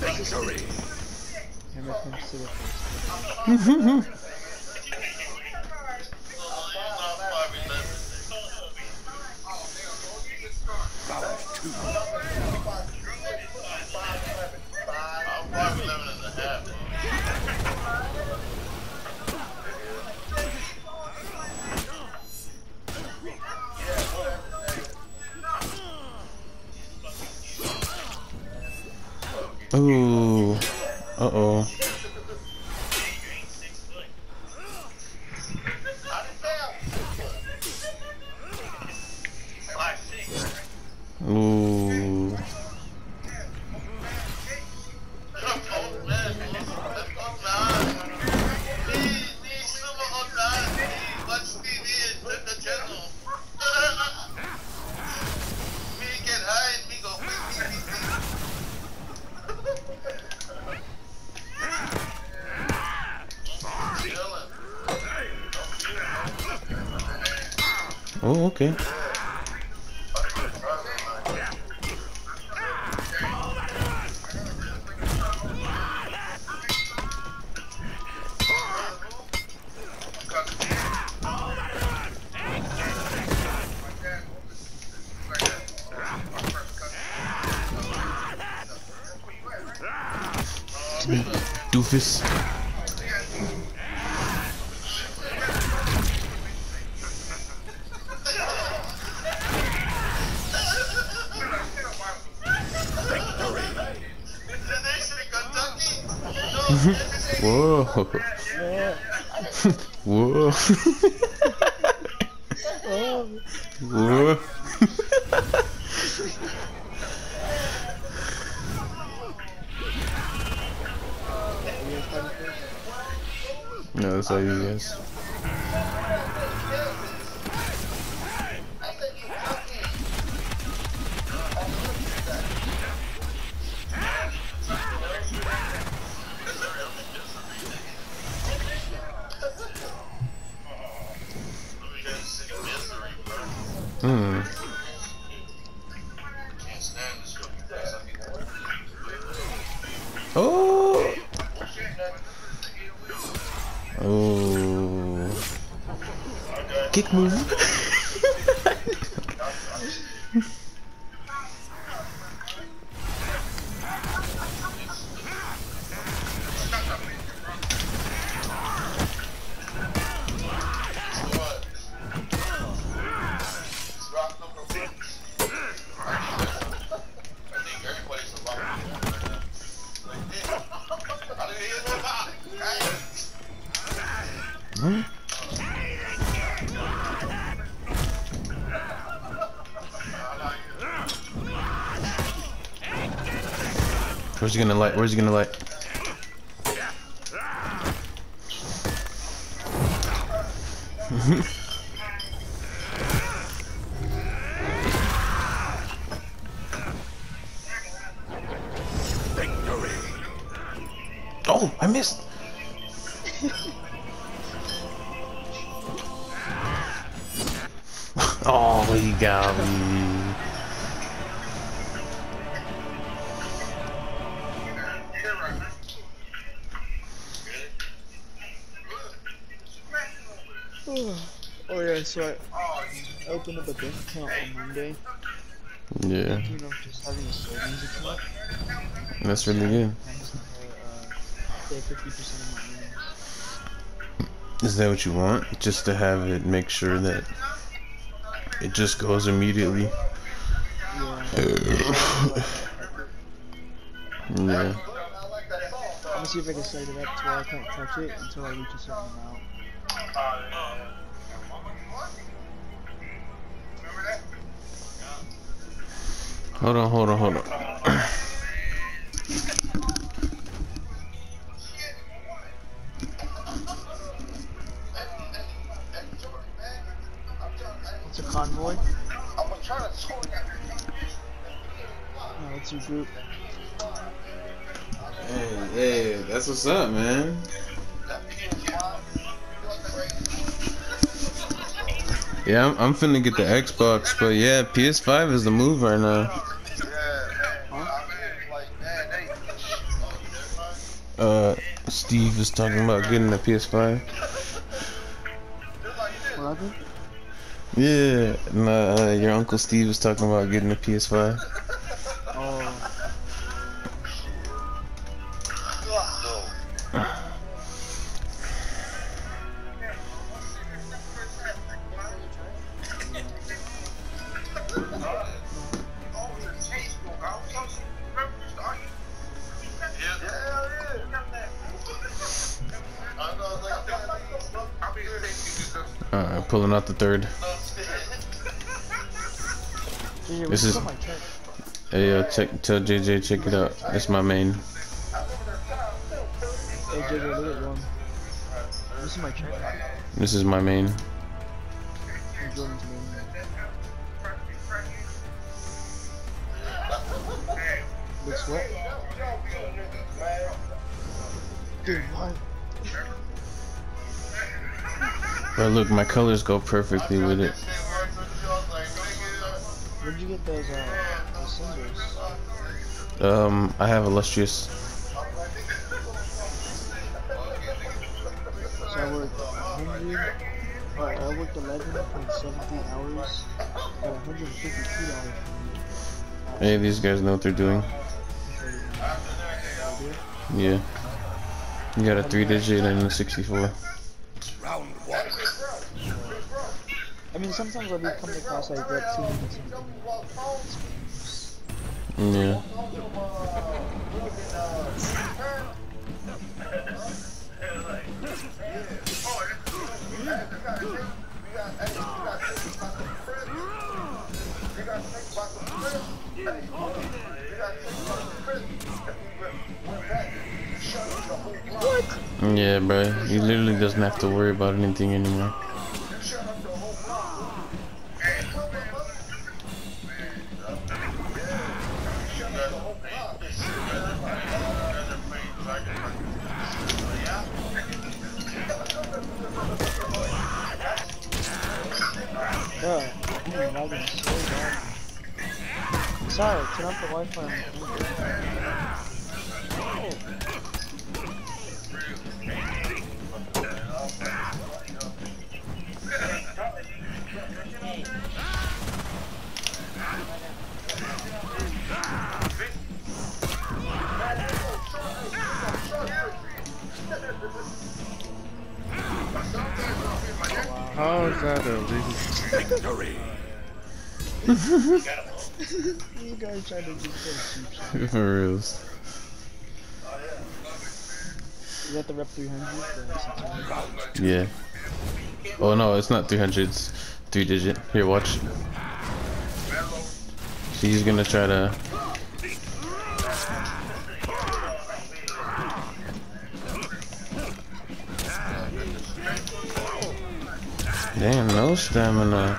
Victory. Hammer comes to the face. Ooh. Uh-oh. Ooh. Oh, okay. Doofus. Whoa. Whoa. Whoa. No, that's all you guys. Oh. Oh. Kick move. Huh? Where's he gonna light? Where's he gonna light? Victory. Oh, I missed. Oh, he got me. Oh yeah, so I opened up a bank account on Monday. Yeah, You know, just having a savings account. that's really good. Pay 50% of my earnings. Is that what you want? Just to have it, make sure that it just goes immediately. Yeah. Yeah. I'm gonna see if I can set it up to where I can't touch it until I reach a certain amount. Hold on, hold on, hold on. It's a convoy. No, it's your group. Hey, that's what's up, man. Yeah, I'm finna get the Xbox, but yeah, PS5 is the move right now. Steve is talking about getting a PS5. What happened? Yeah, nah, your Uncle Steve is talking about getting a PS5. Oh. Alright, pulling out the third. Yeah, This is. Hey, tell JJ check it out. It's my main. Hey JJ, look at one. This is my check. This is my main. Jordan's main. Looks what? Dude, what? But look, my colors go perfectly with it. Where'd you get those symbols? I have Illustrious. So I worked 100, I worked 11.73 hours for $152. Hey, these guys know what they're doing. Yeah. You got a 3-digit and a 64. Round one. I mean, sometimes I'll be coming across like that too. Yeah. What? Yeah, bro. He literally doesn't have to worry about anything anymore. Bro, I'm lagging so bad. Sorry, turn off the Wi-Fi. How is that illegal? Victory. You guys trying to do some cheap shit. For reals. You got the rep 300 for 600. Yeah. Oh no, it's not 300. It's 3-digit. Here, watch. So he's gonna try to. Damn, no stamina.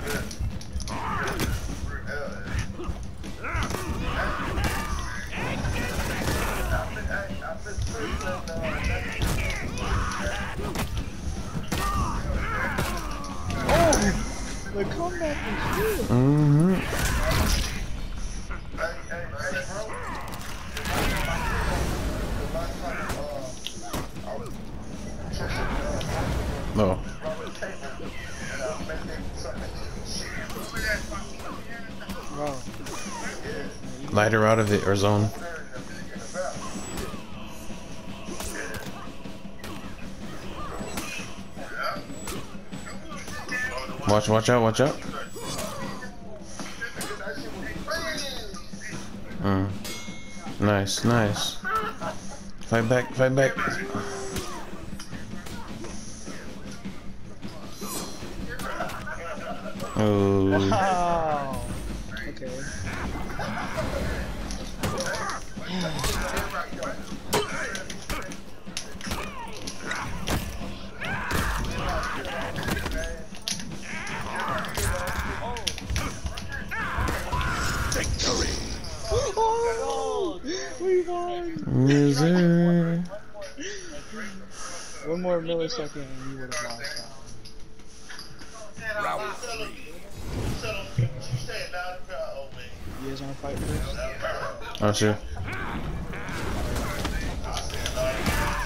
Oh! The comeback is good! No. Wow. Light her out of it or zone. Watch out, watch out. Nice, nice. Fight back, fight back. Oh. Wow. Okay. Victory. Oh, we won. Yes, sir. One more millisecond and you would have lost. Round three. You guys wanna fight first? Oh, sure.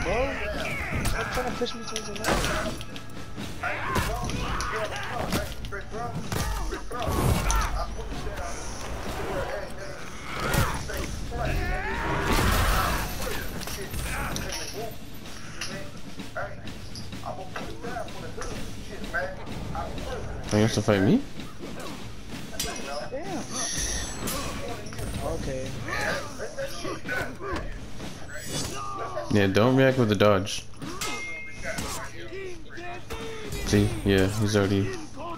bro. Stop trying to push me towards the left. He wants to fight me? Damn. Okay. Yeah, don't react with the dodge. See? Yeah, he's already...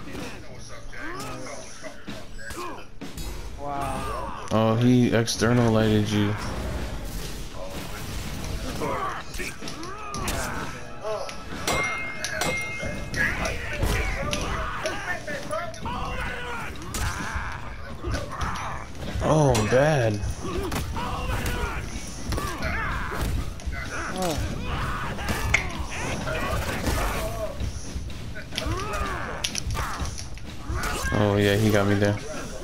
Wow. Oh, he external lighted you. Oh, bad. Oh. Oh yeah, he got me there.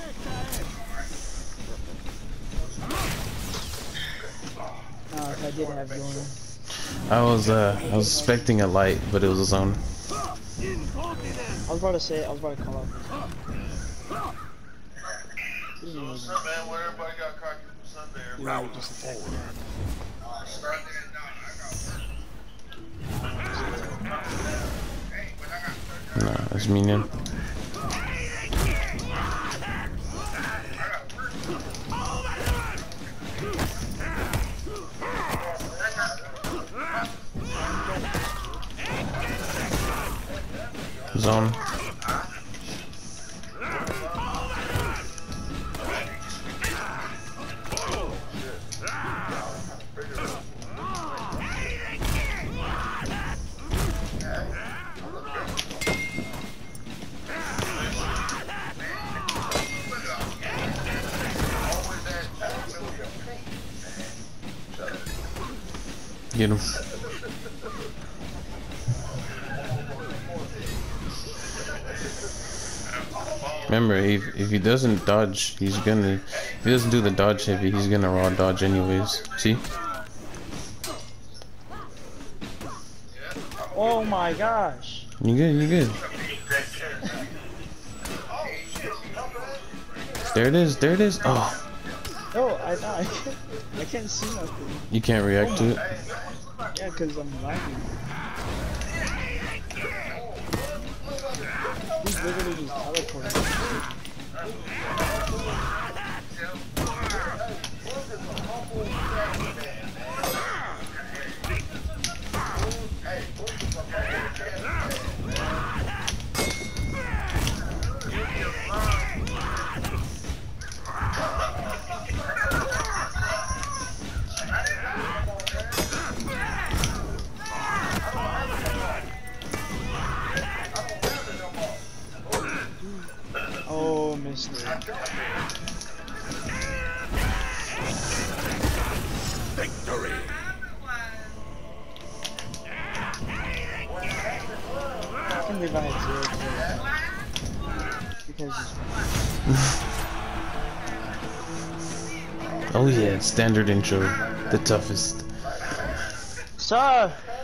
Oh, if I did have zone. I was expecting a light, but it was a zone. I was about to call out. Man, where everybody got cocky for Sunday, everybody Just attack me. Nah, that's minion. Zone. Get him. Remember, if he doesn't dodge, he's gonna... If he doesn't do the dodge heavy, he's gonna raw dodge anyways. See? Oh my gosh. You good, you good. There it is, there it is. Oh. Oh, I can't see nothing. You can't react to it. Yeah, cause I'm lagging. He's literally just teleporting. Oh, missed it. Victory. I can live on it too. Because Oh yeah, standard intro. The toughest. Sir!